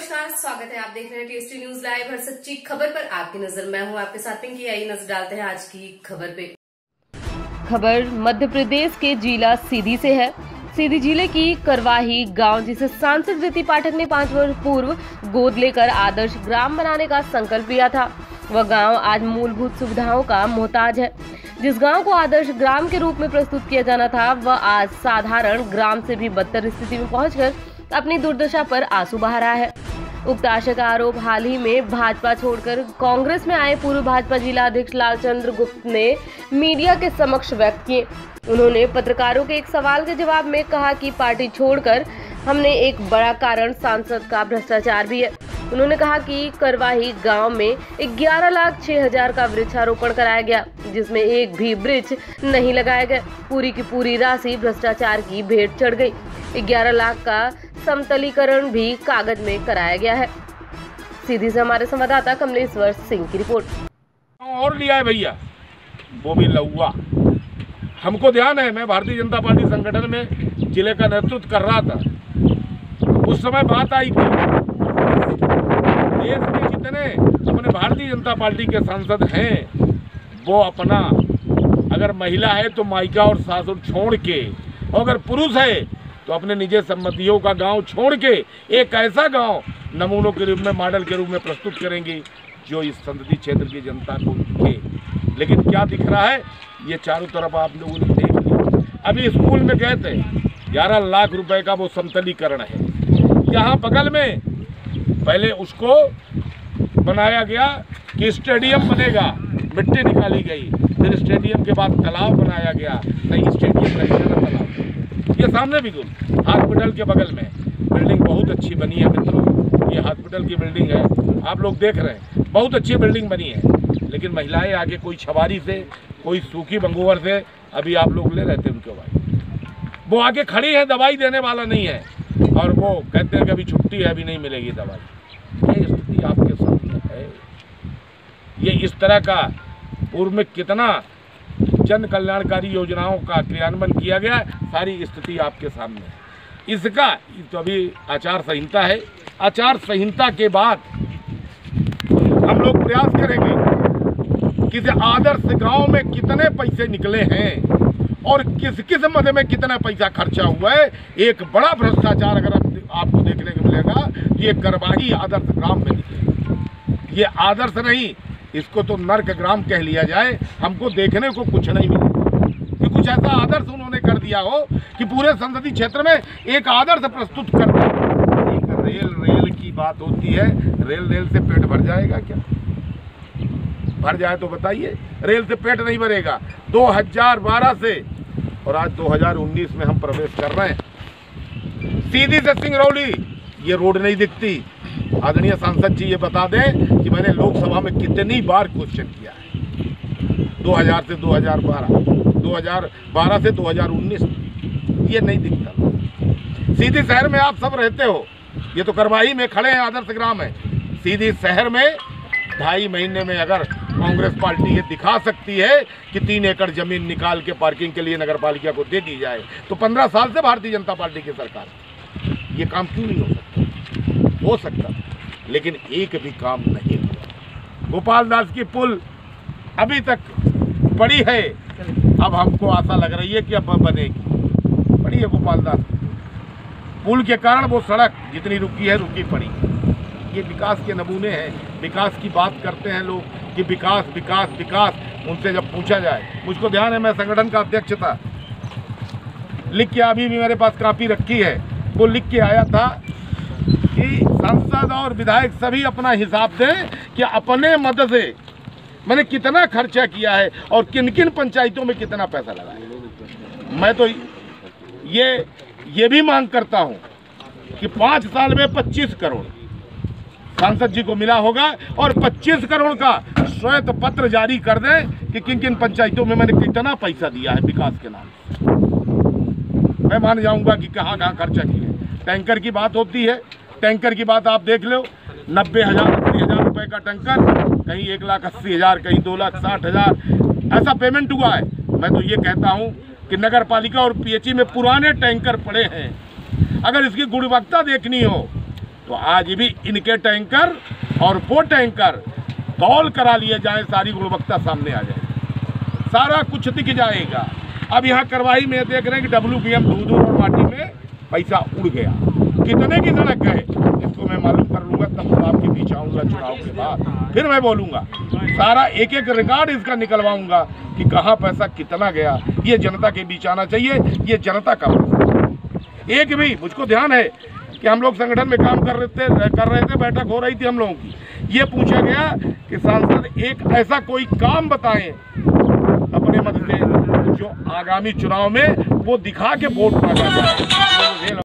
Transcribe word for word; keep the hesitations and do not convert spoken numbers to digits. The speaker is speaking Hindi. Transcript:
नमस्कार, स्वागत है। आप देख रहे हैं टेस्टी न्यूज लाइव, हर सच्ची खबर पर आपकी नजर। मैं हूं आपके साथ पिंकी। आई नजर डालते हैं आज की खबर पे। खबर मध्य प्रदेश के जिला सीधी से है। सीधी जिले की करवाही गांव, जिसे सांसद रीति पाठक ने पांच वर्ष पूर्व गोद लेकर आदर्श ग्राम बनाने का संकल्प लिया था, वह गांव आज मूलभूत सुविधाओं का मोहताज है। जिस गांव को आदर्श ग्राम के रूप में प्रस्तुत किया जाना था, वह आज साधारण ग्राम से भी बदतर स्थिति में पहुंचकर अपनी दुर्दशा पर आंसू बहा रहा है। उक्त आशय का आरोप हाल ही में भाजपा छोड़कर कांग्रेस में आए पूर्व भाजपा जिला अध्यक्ष लालचंद्र गुप्त ने मीडिया के समक्ष व्यक्त किए। उन्होंने पत्रकारों के एक सवाल के जवाब में कहा कि पार्टी छोड़कर हमने एक बड़ा कारण सांसद का भ्रष्टाचार भी है। उन्होंने कहा कि करवाही गांव में ग्यारह लाख छह हजार का वृक्षारोपण कराया गया, जिसमें एक भी वृक्ष नहीं लगाया गया। पूरी की पूरी राशि भ्रष्टाचार की भेंट चढ़ गई। ग्यारह लाख का समतलीकरण भी कागज में कराया गया है। सीधी से हमारे संवाददाता कमलेश्वर सिंह की रिपोर्ट। और लिया है भैया, वो भी लहुआ। हमको ध्यान है, मैं भारतीय जनता पार्टी संगठन में जिले का नेतृत्व कर रहा था। उस समय बात आई थी, देश के जितने अपने भारतीय जनता पार्टी के सांसद हैं, वो अपना अगर महिला है तो मायका और सासुर छोड़ के, अगर पुरुष है तो अपने निजी संबंधियों का गांव छोड़ के एक ऐसा गांव नमूनों के रूप में, मॉडल के रूप में प्रस्तुत करेंगी जो इस संसदीय क्षेत्र की जनता को दिखे। लेकिन क्या दिख रहा है, ये चारों तरफ आप लोगों ने देख लिया। अभी स्कूल में गए थे, ग्यारह लाख रुपए का वो समतलीकरण है। यहाँ बगल में पहले उसको बनाया गया कि स्टेडियम बनेगा, मिट्टी निकाली गई, फिर स्टेडियम के बाद तालाब बनाया गया। नहीं, स्टेडियम नहीं बना, तालाब। ये सामने भी हॉस्पिटल के बगल में बिल्डिंग बहुत अच्छी बनी है मित्रों। ये हॉस्पिटल की बिल्डिंग है, आप लोग देख रहे हैं, बहुत अच्छी बिल्डिंग बनी है। लेकिन महिलाएं आगे कोई छबारी से, कोई सूखी बंगोवर से, अभी आप लोग ले रहे थे उनके भाई, वो आगे खड़ी है, दवाई देने वाला नहीं है, और वो कहते हैं कि अभी छुट्टी है, अभी नहीं मिलेगी दवाई। ये स्थिति आपके सामने है। ये इस तरह का पूर्व में कितना जन कल्याणकारी योजनाओं का क्रियान्वयन किया गया, सारी स्थिति आपके सामने है। इसका तो अभी आचार संहिता है, आचार संहिता के बाद हम लोग प्रयास करेंगे कि आदर्श गांव में कितने पैसे निकले हैं और किस किस मद में कितना पैसा खर्चा हुआ है। एक बड़ा भ्रष्टाचार अगर आपको देखने को मिलेगा, ये करवाही आदर्श ग्राम में निकलेगा। ये आदर्श नहीं, इसको तो नर्क ग्राम कह लिया जाए। हमको देखने को कुछ नहीं मिला कि कुछ ऐसा आदर्श उन्होंने कर दिया हो कि पूरे संसदीय क्षेत्र में एक आदर्श प्रस्तुत कर दिया। एक रेल रेल की बात होती है, रेल रेल से पेट भर जाएगा क्या? भर जाए तो बताइए। रेल से पेट नहीं भरेगा। दो हज़ार बारह से और आज दो हज़ार उन्नीस में हम प्रवेश कर रहे हैं। सीधी से सिंगरौली ये रोड नहीं दिखती। आदरणीय सांसद जी ये बता दें कि मैंने लोकसभा में कितनी बार क्वेश्चन किया है, दो हज़ार से दो हज़ार बारह, दो हज़ार बारह से दो हज़ार उन्नीस, ये नहीं दिखता। सीधी शहर में आप सब रहते हो, ये तो करवाही में खड़े हैं, आदर्श ग्राम है। सीधी शहर में ढाई महीने में अगर कांग्रेस पार्टी ये दिखा सकती है कि तीन एकड़ जमीन निकाल के पार्किंग के लिए नगर पालिका को दे दी जाए, तो पंद्रह साल से भारतीय जनता पार्टी की सरकार, ये काम क्यों नहीं हो सकता? हो सकता, लेकिन एक भी काम नहीं हुआ। गोपाल दास की पुल अभी तक पड़ी है, अब हमको आशा लग रही है कि अब बनेगी। पड़ी है गोपाल दास पुल के कारण वो सड़क जितनी रुकी है रुकी पड़ी। ये विकास के नमूने हैं। विकास की बात करते हैं लोग कि विकास विकास विकास, उनसे जब पूछा जाए, मुझको ध्यान है, मैं संगठन का अध्यक्ष था, लिख के अभी भी मेरे पास कापी रखी है, वो लिख के आया था कि सांसद और विधायक सभी अपना हिसाब दें कि अपने मद से मैंने कितना खर्चा किया है और किन किन पंचायतों में कितना पैसा लगा है। मैं तो ये ये भी मांग करता हूं कि पाँच साल में पच्चीस करोड़ सांसद जी को मिला होगा और पच्चीस करोड़ का श्वेत पत्र जारी कर दें कि किन किन पंचायतों में मैंने कितना पैसा दिया है विकास के नाम से। मैं मान जाऊंगा कि कहाँ कहाँ खर्चा किया। टैंकर की बात होती है, टैंकर की बात आप देख लो, नब्बे हजार अस्सी हजार रुपए का टैंकर, कहीं एक लाख अस्सी हजार, कहीं दो लाख साठ हजार, ऐसा पेमेंट हुआ है। मैं तो ये कहता हूँ कि नगर पालिका और पीएचई में पुराने टैंकर पड़े हैं, अगर इसकी गुणवत्ता देखनी हो तो आज भी इनके टैंकर और वो टैंकर तौल करा लिए जाए, सारी गुणवत्ता सामने आ जाएगी, सारा कुछ दिख जाएगा। अब यहाँ कार्रवाई में देख रहे हैं कि डब्ल्यू पी एम दूध और माटी में पैसा उड़ गया। कितने की सड़क है इसको मैं मालूम कर लूँगा, तब तो आपके बीच आऊँगा चुनाव के बाद, फिर मैं बोलूँगा, सारा एक एक रिकॉर्ड इसका निकलवाऊँगा कि कहाँ पैसा कितना गया। ये जनता के बीच आना चाहिए, ये जनता का एक भी मुझको ध्यान है कि हम लोग संगठन में काम कर रहे थे कर रहे थे बैठक हो रही थी हम लोगों की, ये पूछा गया कि सांसद एक ऐसा कोई काम बताएं अपने मत से जो आगामी चुनाव में वो दिखा के वोट मांगा जाए।